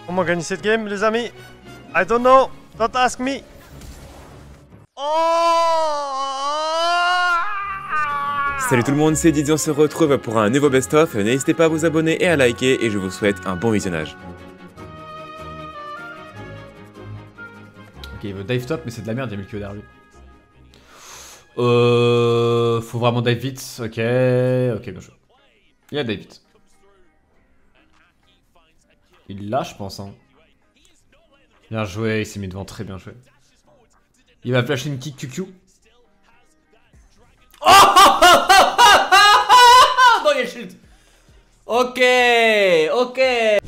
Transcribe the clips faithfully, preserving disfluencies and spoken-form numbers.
Comment gagner cette game, les amis? I don't know. Don't ask me. Salut tout le monde, c'est Didier, on se retrouve pour un nouveau best-of. N'hésitez pas à vous abonner et à liker, et je vous souhaite un bon visionnage. Ok, il veut dive top, mais c'est de la merde, il y a mille Q derrière lui. Euh... Faut vraiment dive vite, ok, ok, bien joué. Il a dive vite. Il l'a, je pense, hein. Bien joué, il s'est mis devant, très bien joué. Il va flasher une kick Q Q. Oh non, il y a le shield. Ok, ok.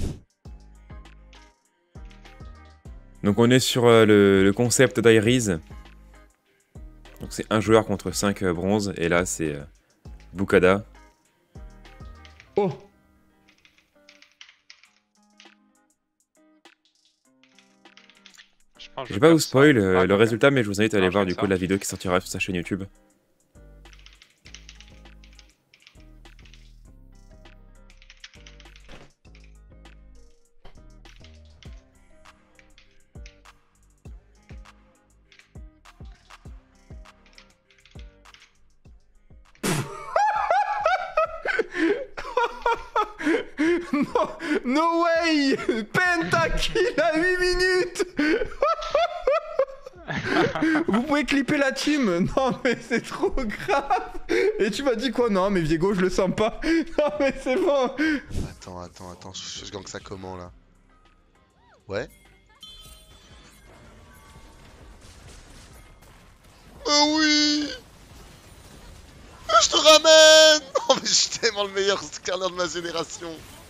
Donc on est sur euh, le, le concept d'Iris. Donc c'est un joueur contre cinq euh, bronzes, et là c'est euh, Bukada. Oh. Je vais pas vous spoil euh, le résultat, mais je vous invite à aller voir du coup la vidéo qui sortira sur sa chaîne YouTube. No, no way! Pentakill à huit minutes. Vous pouvez clipper la team. Non mais c'est trop grave. Et tu m'as dit quoi? Non mais Viego, je le sens pas. Non mais c'est bon. Attends, attends, attends, je, je gank ça comment là? Ouais. Oh oui! Je te ramène! Oh mais je suis tellement le meilleur scanner de ma génération!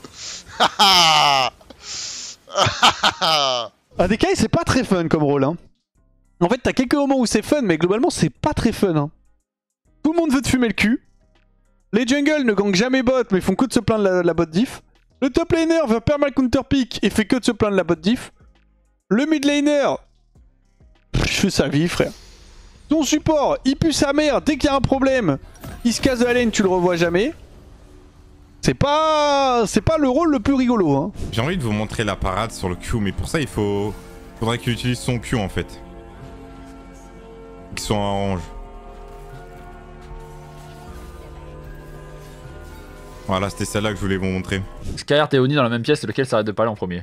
A D K c'est pas très fun comme rôle, hein. En fait t'as quelques moments où c'est fun, mais globalement c'est pas très fun, hein. Tout le monde veut te fumer le cul. Les jungles ne gankent jamais bot, mais font que de se plaindre de la, la bot diff. Le top laner veut perma counter pick et fait que de se plaindre de la bot diff. Le mid laner, je fais sa vie frère. Ton support, il pue sa mère dès qu'il y a un problème. Il se casse de la lane, tu le revois jamais. C'est pas... c'est pas le rôle le plus rigolo, hein. J'ai envie de vous montrer la parade sur le Q, mais pour ça il faut... faudrait qu'il utilise son Q en fait. Qu'ils soit en orange. Voilà, c'était celle-là que je voulais vous montrer. Skyheart et Oni dans la même pièce, lequel s'arrête de parler en premier?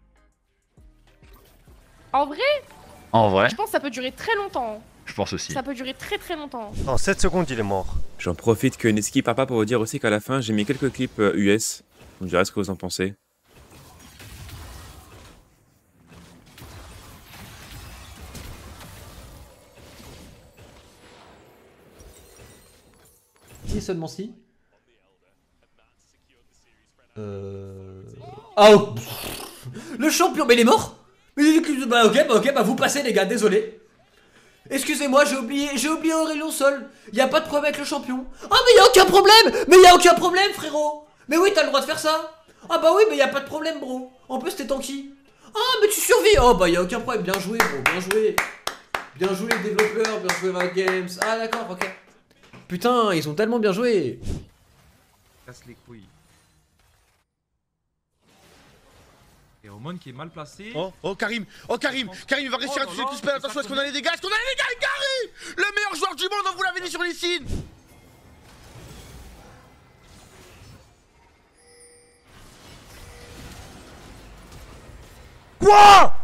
En vrai? En vrai? Je pense que ça peut durer très longtemps. Je pense aussi. Ça peut durer très très longtemps. En sept secondes, il est mort. J'en profite que Neski part pas pour vous dire aussi qu'à la fin j'ai mis quelques clips euh, U S. Vous me direz ce que vous en pensez. Si seulement si. Euh... Oh. Le champion, mais il est mort. Mais bah ok, bah ok, bah vous passez les gars, désolé. Excusez-moi, j'ai oublié, j'ai oublié Aurélien Sol. Y a pas de problème avec le champion. Ah mais y a aucun problème. Mais y a aucun problème frérot. Mais oui, t'as le droit de faire ça. Ah bah oui, mais y a pas de problème bro. En plus t'es tanky. Ah mais tu survis. Oh bah y a aucun problème, bien joué bro, bien joué. Bien joué les développeurs, bien joué Riot Games. Ah d'accord, ok. Putain, ils ont tellement bien joué. Casse les couilles. Et Omon qui est mal placé. Oh, oh Karim, oh Karim, Karim il va réussir à toucher le spell. Attention, est-ce qu'on a les dégâts? Est-ce qu'on a les dégâts? Karim, le meilleur joueur du monde, on vous l'avait dit sur les signes. Quoi?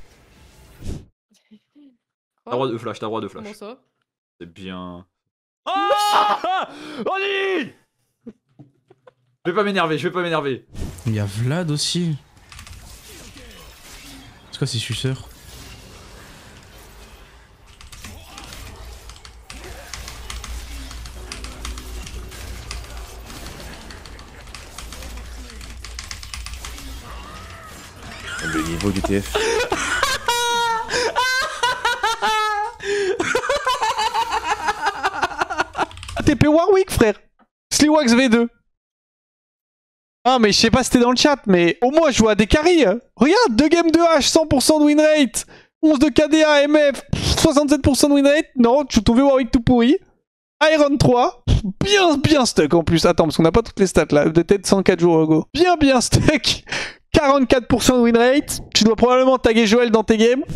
T'as droit de flash, t'as droit de flash. Comment ça? C'est bien. Ah Oli! Je vais pas m'énerver, je vais pas m'énerver. Il y a Vlad aussi. C'est quoi ces suceurs? Le niveau du T F. T P Warwick frère. Sliwax V deux. Ah mais je sais pas si c'était dans le chat, mais au moins je joue à des carries. Regarde, deux games de H, cent pour cent de win rate, onze de K D A, M F, soixante-sept pour cent de win rate. Non, tu trouves Warwick tout pourri. Iron trois, bien bien stuck en plus. Attends, parce qu'on n'a pas toutes les stats là, de tête cent quatre jours ago. Bien bien stuck. quarante-quatre pour cent de win rate. Tu dois probablement taguer Joël dans tes games.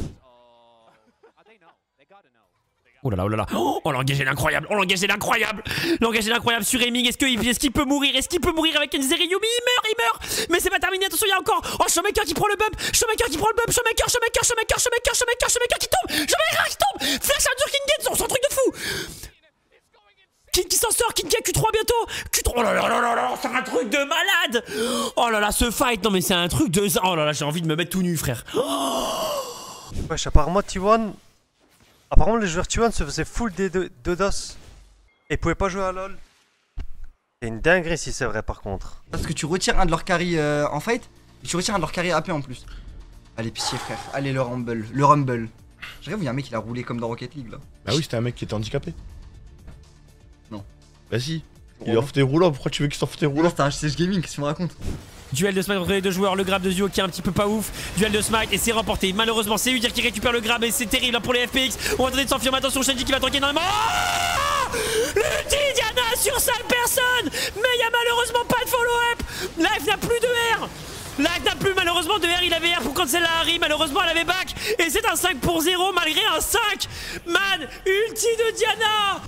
Oh là là, oh là là. Oh, oh l'engagé l'incroyable. Oh l'engagé l'incroyable. L'engagé l'incroyable sur Aiming. Est-ce qu'il est qu'il peut mourir? Est-ce qu'il peut mourir avec une Zeriyumi? Il meurt, il meurt. Mais c'est pas terminé. Attention, il y a encore. Oh, Showmaker qui prend le bump. Showmaker qui prend le bump. Showmaker, Showmaker, Showmaker, Showmaker, Showmaker, Showmaker qui tombe. Showmaker qui tombe. Flash sur King Getson. C'est un truc de fou. King qui s'en sort. King qui a Q trois bientôt. Q trois. Oh là là là là là. C'est un truc de malade. Oh là là, ce fight. Non, mais c'est un truc de. Oh là là, j'ai envie de me mettre tout nu, frère. Oh. Wesh, apparemment T un. Apparemment les joueurs T un se faisaient full des deux dos. Et pouvaient pas jouer à LoL. C'est une dinguerie si c'est vrai par contre. Parce que tu retires un de leurs carry euh, en fight, et tu retires un de leurs carry A P en plus. Allez, pitié frère, allez le Rumble, le Rumble. Je rêve, il y a un mec qui l'a roulé comme dans Rocket League là. Bah oui, c'était un mec qui était handicapé. Non. Bah si, il est en fauteuil roulant, pourquoi tu veux qu'il soit en fauteuil roulant? C'était un H C H Gaming, qu'est-ce que tu me racontes? Duel de smite entre les deux joueurs, le grab de Zuo qui est un petit peu pas ouf. Duel de smite et c'est remporté. Malheureusement, c'est Udir qui récupère le grab et c'est terrible pour les F P X. On va tenter de s'enfuir. Attention, Shenji qui va tanker énormément. Oh l'ulti Diana sur cinq personnes. Mais il y a malheureusement pas de follow-up. Life n'a plus de R. Life n'a plus malheureusement de R. Il avait R pour quand celle-là arrive. Malheureusement, elle avait back. Et c'est un cinq pour zéro malgré un cinq. Man, ulti de Diana.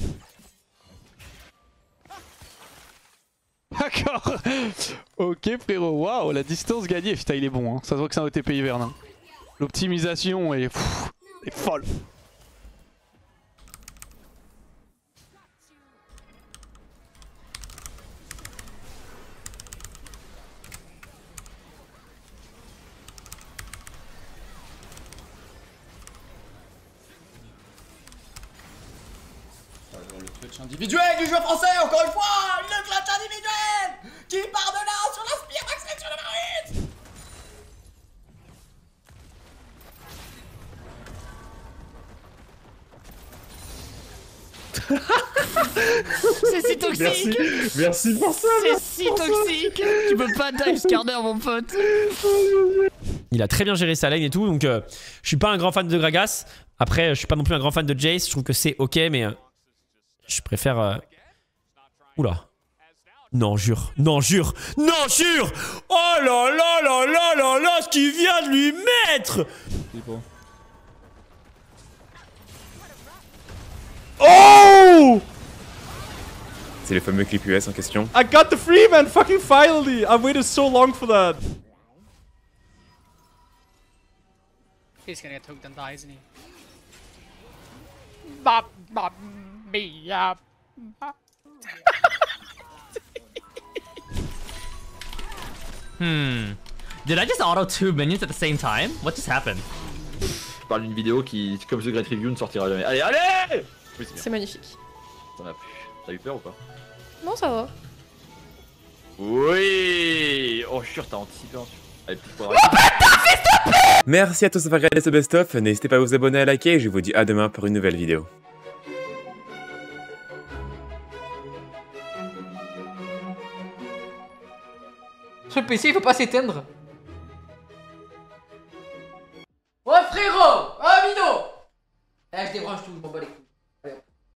D'accord. Ok frérot, waouh, la distance gagnée. Putain, il est bon, hein. Ça se voit que c'est un O T P Ivern. L'optimisation est, pff, est folle. Le clutch individuel du joueur français, encore une fois. Le clutch individuel qui part de là sur la spire d'accélération de la rite. C'est si toxique. Merci, merci pour ça. C'est si toxique. Tu peux pas dive Skarner mon pote. Il a très bien géré sa lane et tout, donc euh, je suis pas un grand fan de Gragas. Après, je suis pas non plus un grand fan de Jace. Je trouve que c'est ok, mais euh, je préfère. Euh... Oula. Non, jure. Non, jure. Non, jure. Oh là là là là là là, ce qu'il vient de lui mettre. Oh! C'est le fameux clip U S en question. I got the free man, fucking finally! I've waited so long for that. He's gonna get hooked and die, isn't he? Bop, bop, bia, bop. Hmm. Did I just auto two minions at the same time? What just happened? Je parle d'une vidéo qui, comme The Great Review, ne sortira jamais. Allez, allez! Oui, c'est bien. C'est magnifique. T'en as plus. T'as eu peur ou pas? Non, ça va. Oui! Oh, je suis sûr, t'as anticipé un Allez, petit poids. Merci à tous d'avoir regardé ce best-of. N'hésitez pas à vous abonner, à liker. Et je vous dis à demain pour une nouvelle vidéo. Ce P C il faut pas s'éteindre.